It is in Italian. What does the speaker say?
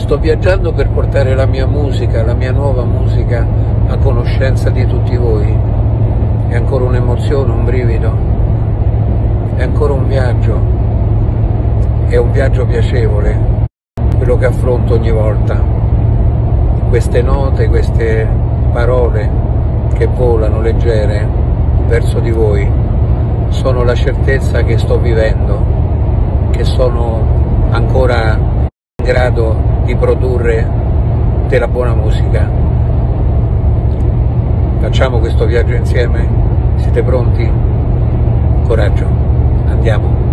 Sto viaggiando per portare la mia musica, la mia nuova musica, a conoscenza di tutti voi. È ancora un'emozione, un brivido, è ancora un viaggio, è un viaggio piacevole, quello che affronto ogni volta. Queste note, queste parole che volano leggere verso di voi sono la certezza che sto vivendo, che sono ancora in grado di produrre della buona musica. Facciamo questo viaggio insieme? Siete pronti? Coraggio, andiamo!